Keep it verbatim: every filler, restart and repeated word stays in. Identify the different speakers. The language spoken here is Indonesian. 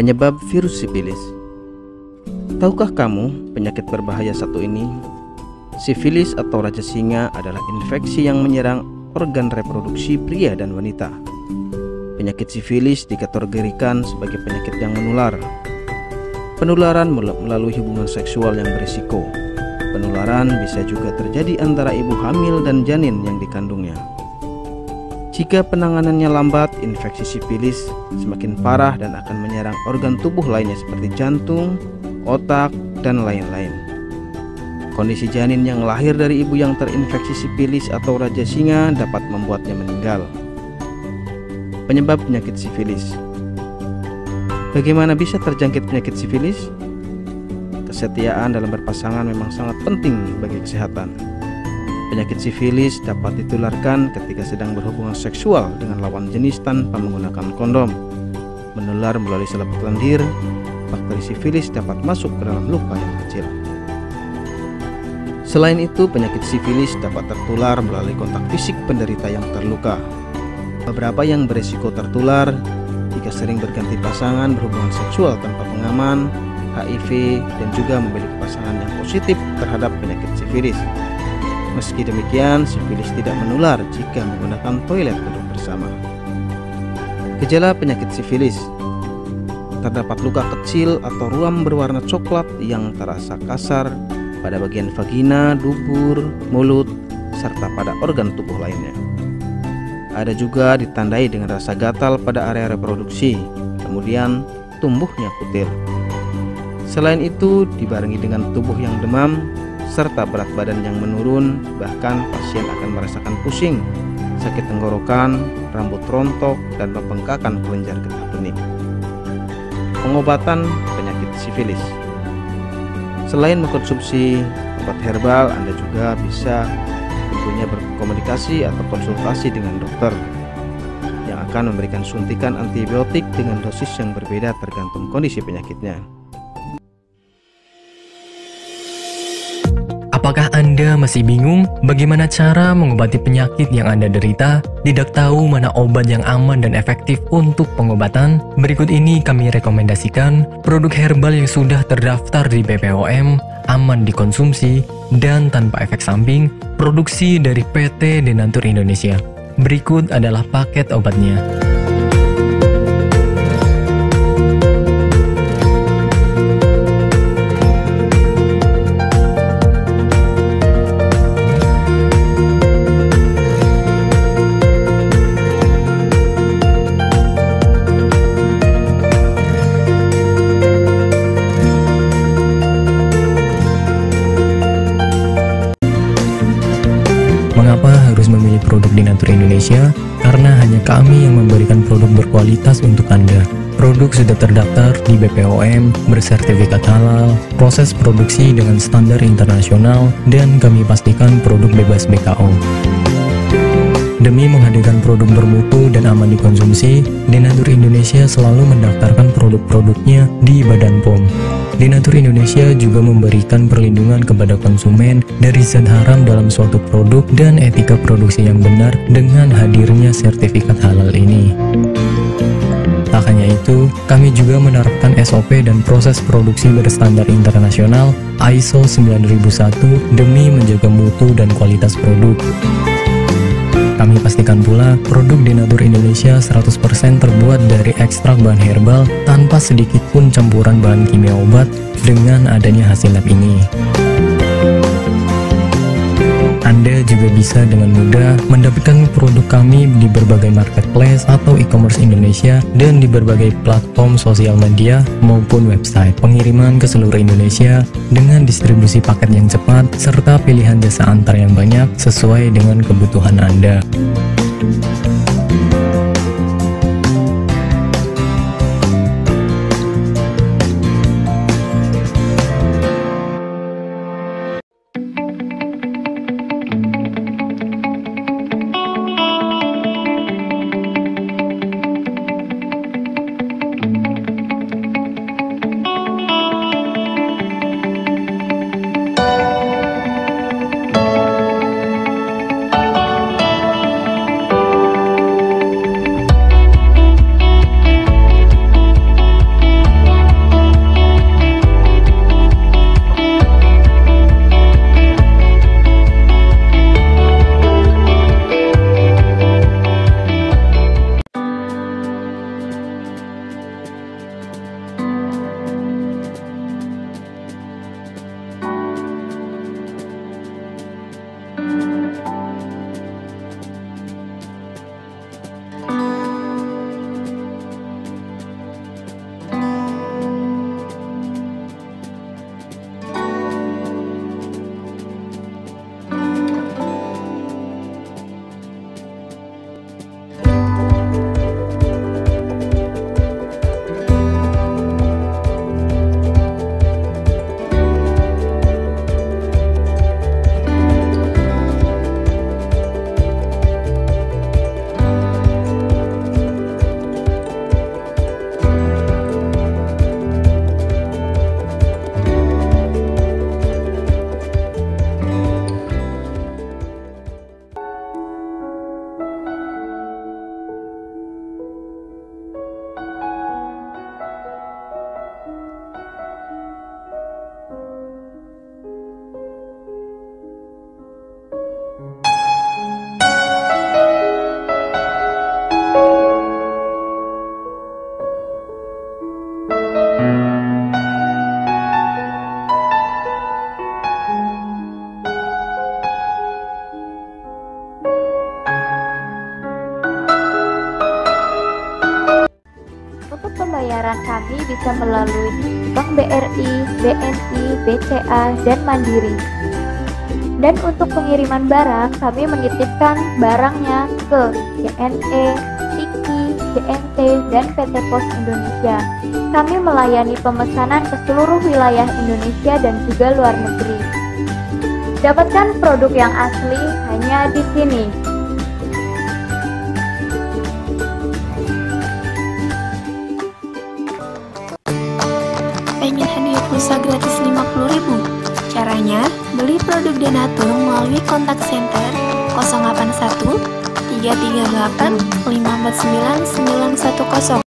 Speaker 1: Penyebab virus sifilis. Tahukah kamu penyakit berbahaya satu ini? Sifilis atau raja singa adalah infeksi yang menyerang organ reproduksi pria dan wanita. Penyakit sifilis dikategorikan sebagai penyakit yang menular. Penularan melalui hubungan seksual yang berisiko. Penularan bisa juga terjadi antara ibu hamil dan janin yang dikandungnya. Jika penanganannya lambat, infeksi sifilis semakin parah dan akan menyerang organ tubuh lainnya seperti jantung, otak, dan lain-lain. Kondisi janin yang lahir dari ibu yang terinfeksi sifilis atau raja singa dapat membuatnya meninggal. Penyebab penyakit sifilis. Bagaimana bisa terjangkit penyakit sifilis? Kesetiaan dalam berpasangan memang sangat penting bagi kesehatan. Penyakit sifilis dapat ditularkan ketika sedang berhubungan seksual dengan lawan jenis tanpa menggunakan kondom. Menular melalui selaput lendir, bakteri sifilis dapat masuk ke dalam luka yang kecil. Selain itu, penyakit sifilis dapat tertular melalui kontak fisik penderita yang terluka. Beberapa yang beresiko tertular jika sering berganti pasangan berhubungan seksual tanpa pengaman, H I V, dan juga memiliki pasangan yang positif terhadap penyakit sifilis. Meski demikian, sifilis tidak menular jika menggunakan toilet duduk bersama. Gejala penyakit sifilis. Terdapat luka kecil atau ruam berwarna coklat yang terasa kasar pada bagian vagina, dubur, mulut, serta pada organ tubuh lainnya. Ada juga ditandai dengan rasa gatal pada area reproduksi, kemudian tumbuhnya kutil. Selain itu, dibarengi dengan tubuh yang demam, serta berat badan yang menurun, bahkan pasien akan merasakan pusing, sakit tenggorokan, rambut rontok, dan pembengkakan kelenjar getah bening. Pengobatan penyakit sifilis. Selain mengkonsumsi obat herbal, Anda juga bisa tentunya berkomunikasi atau konsultasi dengan dokter yang akan memberikan suntikan antibiotik dengan dosis yang berbeda tergantung kondisi penyakitnya.
Speaker 2: Apakah Anda masih bingung bagaimana cara mengobati penyakit yang Anda derita? Tidak tahu mana obat yang aman dan efektif untuk pengobatan? Berikut ini kami rekomendasikan produk herbal yang sudah terdaftar di B P O M, aman dikonsumsi, dan tanpa efek samping, produksi dari P T Denatur Indonesia. Berikut adalah paket obatnya. Mengapa harus memilih produk Denatur Indonesia? Karena hanya kami yang memberikan produk berkualitas untuk Anda. Produk sudah terdaftar di B P O M, bersertifikat halal, proses produksi dengan standar internasional, dan kami pastikan produk bebas B K O. Demi menghadirkan produk bermutu dan aman dikonsumsi, Denatur Indonesia selalu mendaftarkan produk-produknya di Badan P O M. Denatur Indonesia juga memberikan perlindungan kepada konsumen dari zat haram dalam suatu produk dan etika produksi yang benar dengan hadirnya sertifikat halal ini. Tak hanya itu, kami juga menerapkan S O P dan proses produksi berstandar internasional I S O sembilan ribu satu demi menjaga mutu dan kualitas produk. Kami pastikan pula produk Denatur Indonesia seratus persen terbuat dari ekstrak bahan herbal tanpa sedikit pun campuran bahan kimia obat dengan adanya hasil lab ini. Anda juga bisa dengan mudah mendapatkan produk kami di berbagai marketplace atau e-commerce Indonesia dan di berbagai platform sosial media maupun website. Pengiriman ke seluruh Indonesia dengan distribusi paket yang cepat serta pilihan jasa antar yang banyak sesuai dengan kebutuhan Anda.
Speaker 3: kami bisa melalui Bank B R I, B N I, B C A, dan Mandiri. Dan untuk pengiriman barang, kami menitipkan barangnya ke J N E, Tiki, J N T, dan P T Pos Indonesia. Kami melayani pemesanan ke seluruh wilayah Indonesia dan juga luar negeri. Dapatkan produk yang asli hanya di sini.
Speaker 4: Pengen hadiah pulsa gratis lima puluh ribu? Caranya, beli produk Denatur melalui kontak center nol delapan satu tiga tiga delapan lima empat sembilan sembilan satu nol.